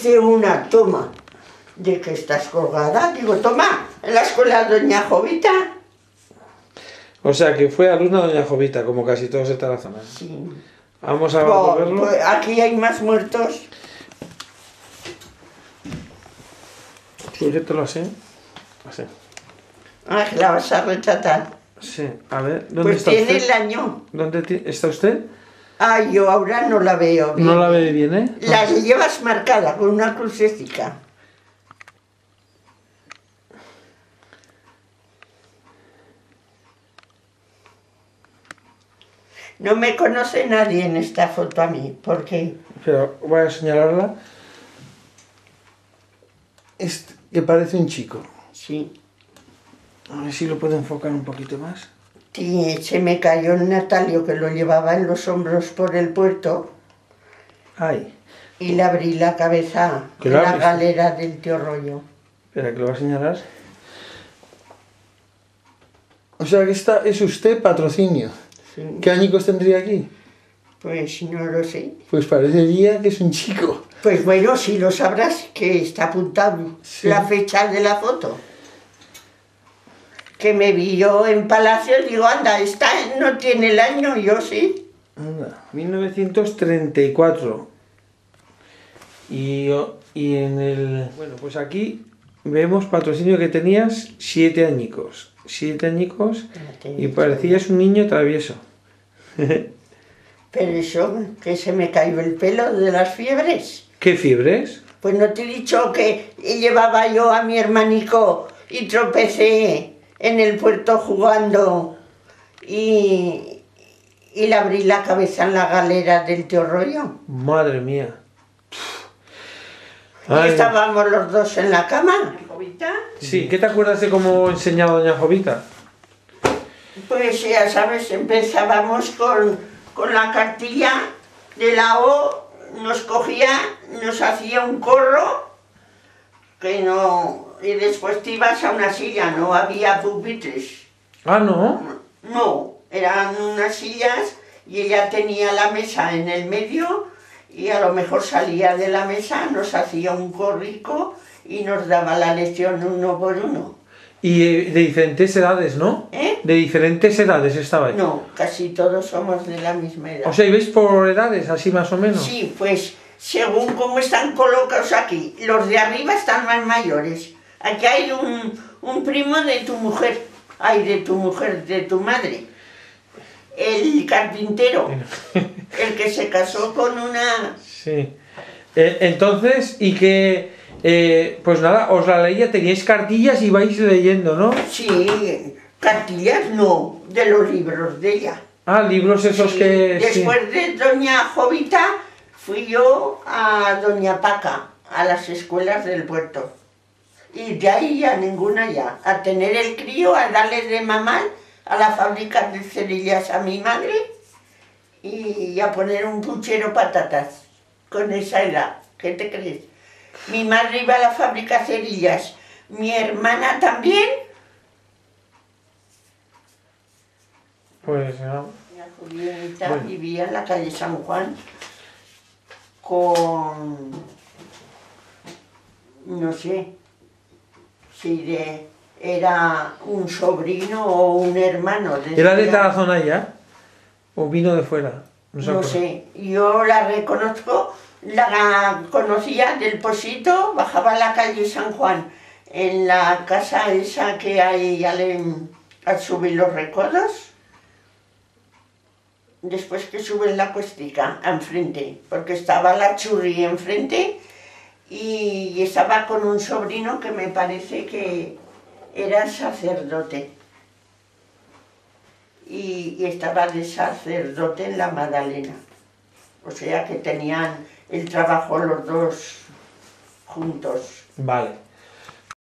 hice una toma de que estás colgada. Digo, toma, en la escuela doña Jovita. O sea, que fue alumna doña Jovita, como casi todos de Tarazona. Sí. Vamos a verlo. Pues aquí hay más muertos. Sujétalo así. Así. Ah, que la vas a retratar. Sí, a ver, ¿dónde Pues está tiene usted? el año. ¿Dónde está usted? Ah, yo ahora no la veo bien. No la ve bien, ¿eh? La llevas marcada con una crucecita. No me conoce nadie en esta foto a mí, porque Pero voy a señalarla. Que parece un chico. sí, A ver si lo puedo enfocar un poquito más. se me cayó el Natalio que lo llevaba en los hombros por el puerto Ay, y le abrí la cabeza ¿Que en lo la abriste? galera del tío Rollo. espera, que lo voy a señalar. O sea que esta es usted patrocinio. Sí. ¿Qué añicos tendría aquí? Pues no lo sé. Pues parecería que es un chico. Pues bueno, si lo sabrás, que está apuntado Sí. la fecha de la foto. Que me vi yo en Palacio, digo, anda, esta no tiene el año, yo sí. Anda, 1934. Y en el... Bueno, pues aquí vemos patrocinio que tenías 7 añicos. 7 añicos y parecías un niño travieso. Pero eso, que se me cayó el pelo de las fiebres. ¿Qué fiebres? Pues no te he dicho que llevaba yo a mi hermanico y tropecé en el puerto jugando y le abrí la cabeza en la galera del tío Rollo. Madre mía. Y Ay, estábamos los dos en la cama. Jovita. sí, ¿qué te acuerdas de cómo enseñaba doña Jovita? Pues ya sabes, empezábamos con la cartilla de la O, nos cogía, nos hacía un corro, que no, y después te ibas a una silla, no había pupitres. Ah, ¿no? No, eran unas sillas y ella tenía la mesa en el medio y a lo mejor salía de la mesa, nos hacía un corrico y nos daba la lección uno por uno. Y de diferentes edades, ¿no? ¿Eh? De diferentes edades estabais. No, casi todos somos de la misma edad. O sea, ¿veis por edades, así más o menos? Sí, pues según cómo están colocados aquí, los de arriba están más mayores. Aquí hay un primo de tu mujer, de tu madre, el carpintero, el que se casó con una... Sí. Entonces, y que... pues nada, os la leía, teníais cartillas y vais leyendo, ¿no? Sí, cartillas no, de los libros de ella. Ah, libros esos Sí, que... después de doña Jovita fui yo a doña Paca, a las escuelas del puerto. Y de ahí ya ninguna ya. A tener el crío, a darle de mamar a la fábrica de cerillas a mi madre y a poner un puchero patatas con esa edad. ¿Qué te crees? Mi madre iba a la fábrica de cerillas, mi hermana también. Pues no. La Julieta Bueno. vivía en la calle San Juan con, no sé, si era un sobrino o un hermano. ¿Era de Tarazona ya? ¿O vino de fuera? se No acuerda. sé, yo la reconozco, la conocía del Posito, bajaba a la calle San Juan, en la casa esa que hay al subir los recodos. Después que suben la cuestica, enfrente, porque estaba la Churri enfrente y estaba con un sobrino que me parece que era sacerdote. Y estaba de sacerdote en la Magdalena. O sea que tenían el trabajo los dos juntos. Vale.